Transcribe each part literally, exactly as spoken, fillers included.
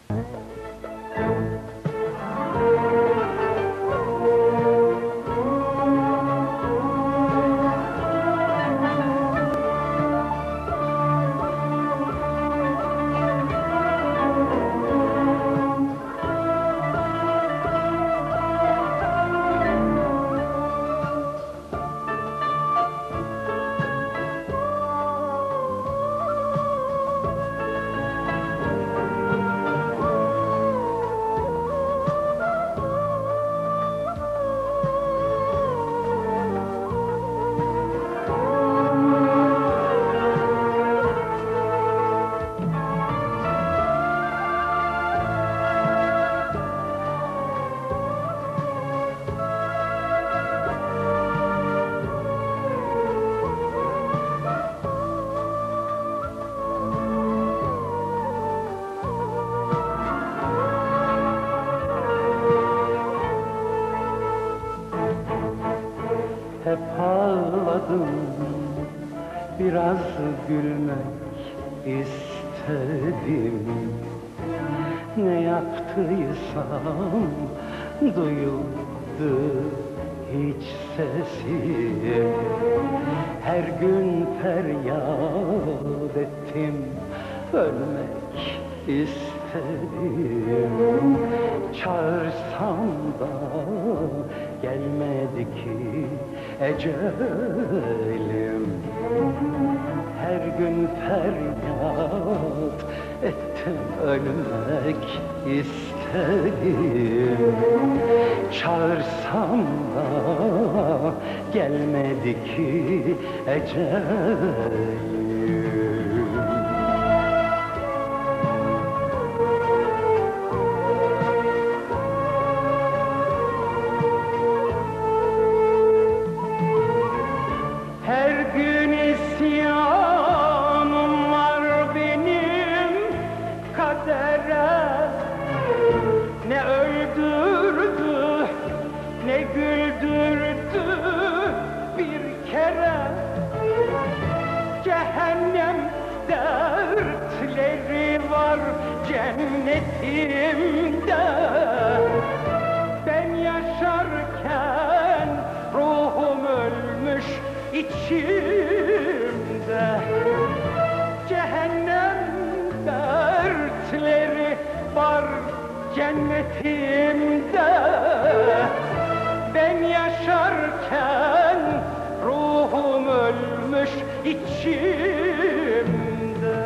Hep ağladım, biraz gülmek istedim. Ne yaptıysam duyuldu hiç sesim. Her gün feryat ettim, ölmek istedim. Çağırsam da gelmedi ki ecelim. Her gün feryat ettim, ölmek istedim. Çağırsam da gelmedi ki ecelim. Ne öldürdü, ne güldürdü bir kere. Cehennem dertleri var cennetimde. Ben yaşarken ruhum ölmüş içimde. Cehennem dertleri var cennetimde. Ben yaşarken ruhum ölmüş içimde.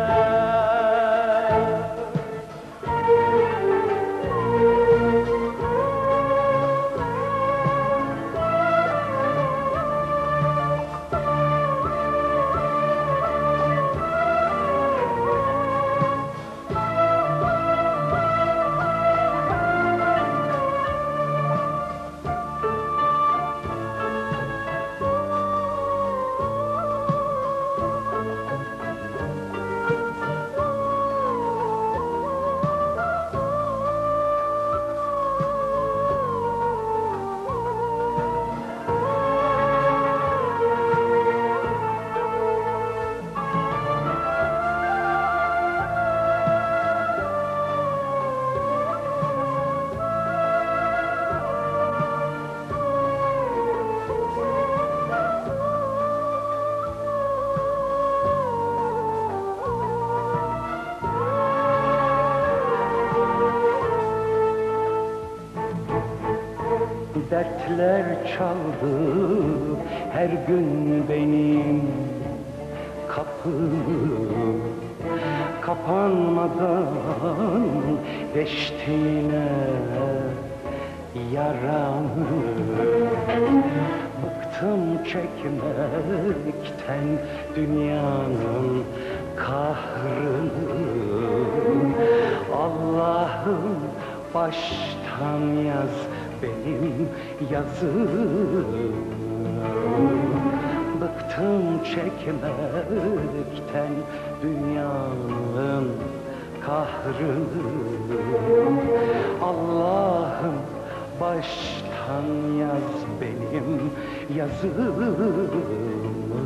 Dertler çaldı her gün benim kapımı. Kapanmadan deştine yaramı. Bıktım çekmekten dünyanın kahrını. Allah'ım baştan yaz benim yazım. Bıktım çekmekten dünyanın kahrını. Allah'ım baştan yaz benim yazımı.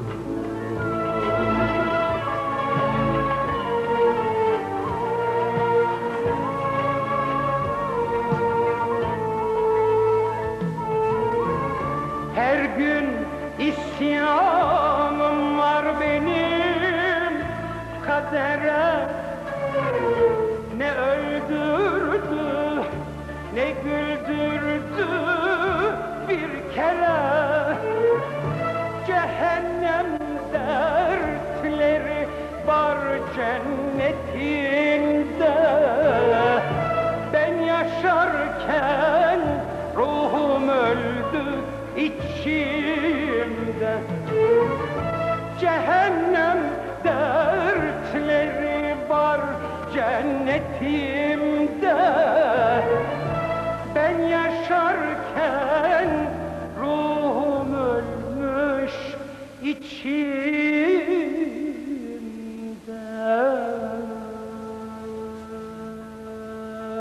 hasretimde ben yaşarken ruhum ölmüş içim